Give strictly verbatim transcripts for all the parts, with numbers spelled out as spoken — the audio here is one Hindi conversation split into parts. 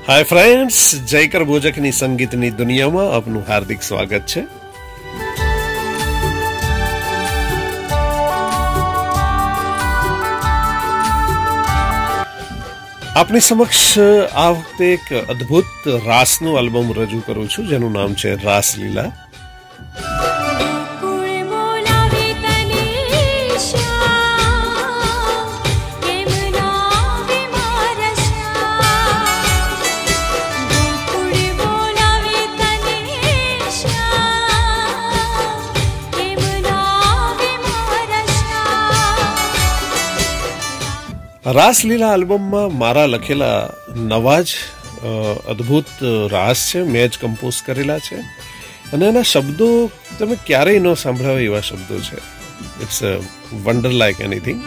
हाय फ्रेंड्स, जयकर बोजकनी संगीतनी दुनियामां आपनुं हार्दिक स्वागत छे। आपनी समक्ष आ वखते एक अद्भुत रासनुं आल्बम रजू करूं छुं, जेनुं नाम छे रासलीला। रासलीला आल्बम में मारा लखेला नवा ज अद्भुत रास छे, मैं ज कम्पोज करेला छे अने एना शब्दो तमे क्यारेय न सांभळ्या एवा शब्दो छे। It's a wonder like anything.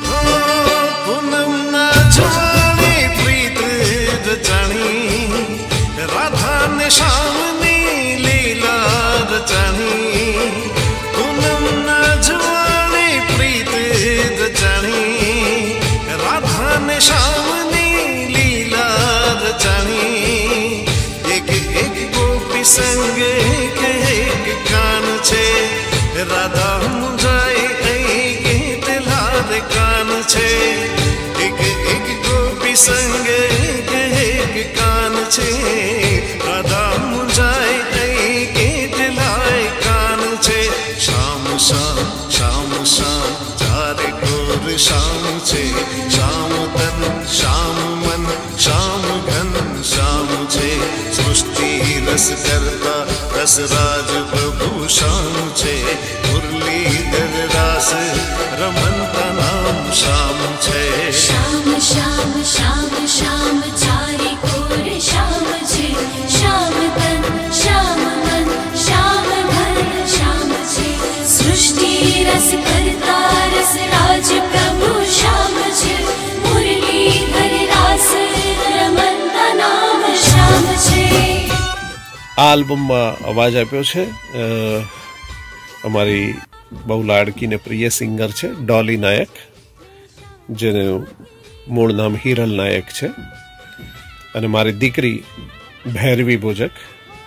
संग के एक कान छे राधा मुंजाई के दिलार कान छे। एक एक गोपी संग के एक कान छे राधा मुंजाई के दिलार कान छे। शाम शाम शाम शाम चारे कोर शाम छे। शाम तन शाम मन शाम घन शाम छे। सृष्टि रस करता रस राज प्रभु शाम छे। मुरलीधर रास रमनता नाम शाम छे। शाम शाम शाम शाम चारे कोर शाम छे। शाम तन शाम मन शाम घन शाम छे। सृष्टि रस करता रस राज प्रभु शाम छे। मुरलीधर रास रमनता नाम शाम छे। आ आल्बम में अवाज आप्यो छे अमारी बहु लाडकी ने प्रिय सिंगर छे डॉली नायक, जेने मूळ नाम हिरल नायक छे, अने मारी दीकरी भैरवी बोजक।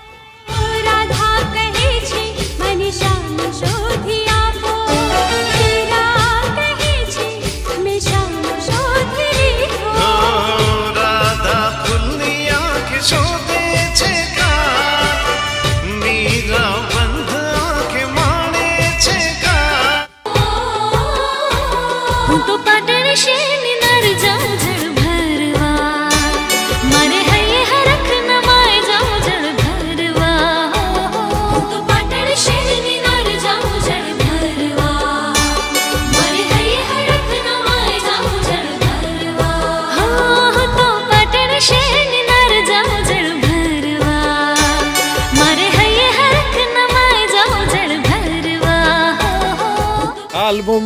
आल्बम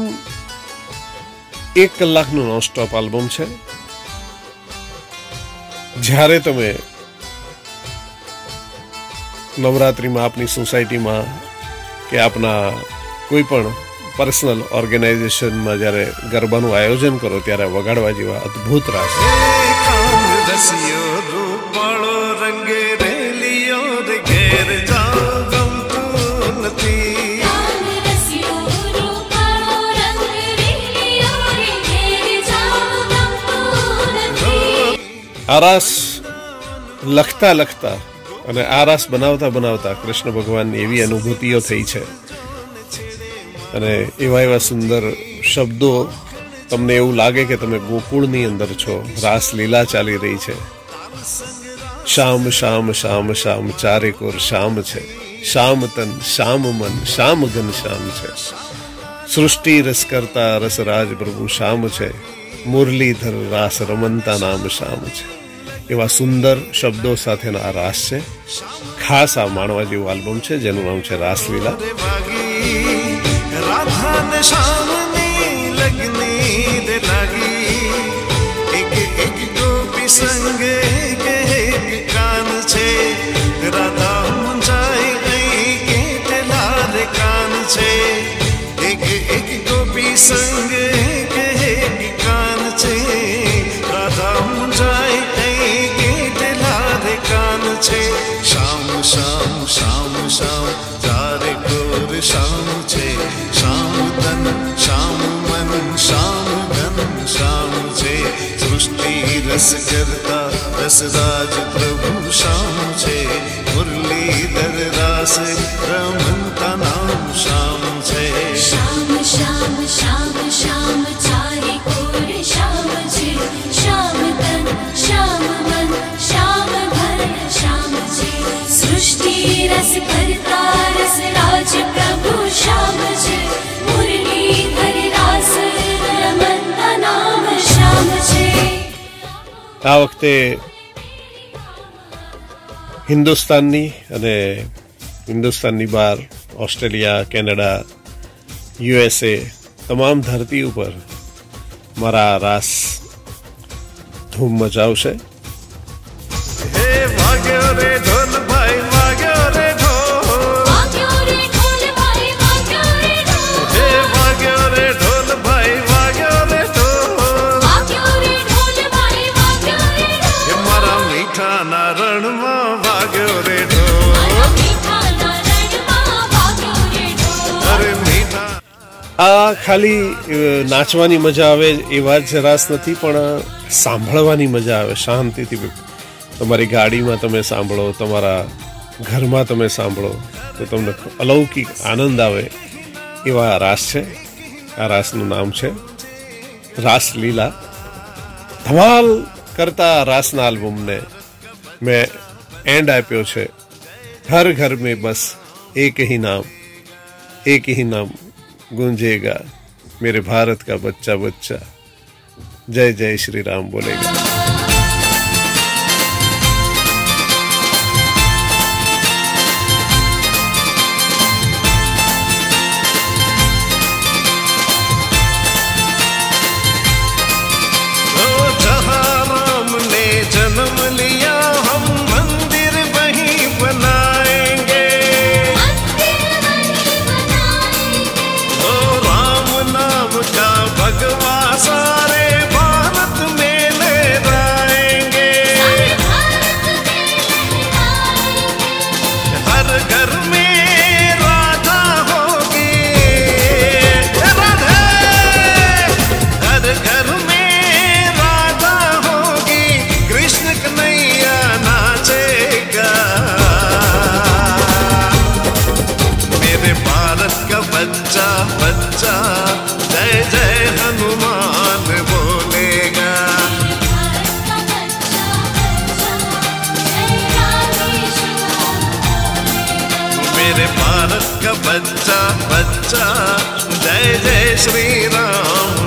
एक कलाकનું नॉन स्टॉप आल्बम છે। જ્યારે તમે નવરાત્રીમાં આપની સોસાયટીમાં કે આપના કોઈ પણ પર્સનલ ઓર્ગેનાઇઝેશનમાં જ્યારે ગરબાનું આયોજન કરો ત્યારે વગાડવા જેવા અદ્ભુત રાસ आरास लखता लखता अने आरास बनावता बनावता कृष्ण भगवान एवी अनुभूतिओ थई छे अने एवा एवा सुंदर शब्दों तमने एवुं लागे के तमे गोकुळनी अंदर छो। रासलीला चाली रही छे। शाम शाम शाम शाम चारे कोर शाम छे। शाम तन शाम मन शाम घन शाम छे। सृष्टि रस करता रस राज प्रभु शाम छे। मुरलीधर रास रमनता नाम शाम छे। एवा सुंदर शब्दों साथेनो आ रास छे। खास आ माणवा जेवुं आल्बम छे जेनुं नाम छे रासलीला। राधा ने शामनी लगनी दे लागी। एक एक गोपी संग के एक कान छे राधा मुंजाई के दिलार कान छे। एक एक गोपी संग के एक कान छे राधा मुंजाई के दिलार છે શામ શામ શામ શામ ચારે કોર શામ છે શામ તન શામ મન શામ ધન શામ છે સૃષ્ટિ રસ કરતા રસરાજ પ્રભુ શામ છે મુરલીધર રાસ રમંતા નામ શામ છે श्याम श्याम श्याम श्याम चारे कोर श्याम छे श्याम तन श्याम मन श्याम धन श्याम छे सृष्टि रस करता रस राज प्रभु श्याम छे मुरलीधर रास रमंता नाम श्याम छे। આ વખતે હિન્દુસ્તાનની અને હિન્દુસ્તાનની બહાર ઓસ્ટ્રેલિયા, કેનેડા, યુએસએ તમામ ધરતી ઉપર મારા રાસ ધૂમ મચાવશે। હે વાગ્યો રે ઢોલ ભાઈ વાગ્યો રે ઢોલ વાગ્યો રે ઢોલ ભાઈ વાગ્યો રે ઢોલ હે વાગ્યો રે ઢોલ ભાઈ વાગ્યો રે ઢોલ વાગ્યો રે ઢોલ ભાઈ વાગ્યો રે ઢોલ હે મારા મીઠાના રણમાં વાગ્યો રે ઢોલ મારા મીઠાના રણમાં વાગ્યો રે ઢોલ। અરે મીઠા આ ખાલી નાચવાની મજા આવે એવા જ રાસ નથી, પણ સાંભળવાની મજા આવે શાંતિથી। તમારી ગાડીમાં તમે સાંભળો, તમારા ઘરમાં તમે સાંભળો તો તમને અલૌકિક આનંદ આવે એવા રાસ છે। આ રાસનું નામ છે રાસલીલા। ધમાલ કરતા રાસના આલ્બમને મેં એન્ડ આપ્યો છે હર ઘર મેં બસ એક ही नाम एक ही नाम गूंजेगा मेरे भारत का बच्चा बच्चा जय जय श्री राम बोलेगा। ओ जहाँ राम ने जन्म लिया हम मंदिर वहीं बनाएंगे ओ राम नाम का भगवा सारे भारत में लहराएंगे हर घर में राधा होगी राधे हर घर में राधा होगी कृष्ण कन्हैया नाचेगा मेरे भारत का बच्चा बच्चा जय जय हनुमान बोलेगा मेरे भारत का बच्चा बच्चा जय जय श्री राम